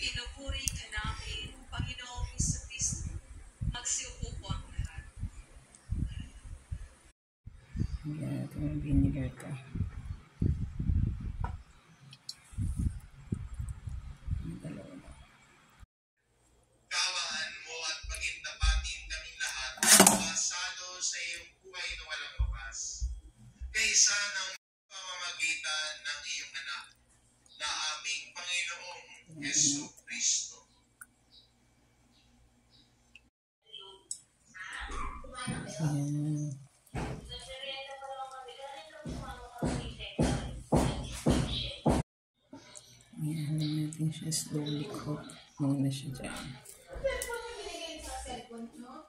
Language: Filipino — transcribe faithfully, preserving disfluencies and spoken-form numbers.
Pinupuri ka namin, Panginoong Jesucristo. Magsiupo po ang lahat. Yan, ito yung vinegar ka. Dalawa na. Kawan mo at pagintapatin kaming lahat masalo sa iyong buhay na walang wakas. Kaysa ng pamamagitan ng iyong anak na aming Panginoong Jesucristo. Yan. Ayan natin siya slowly cook muna siya dyan.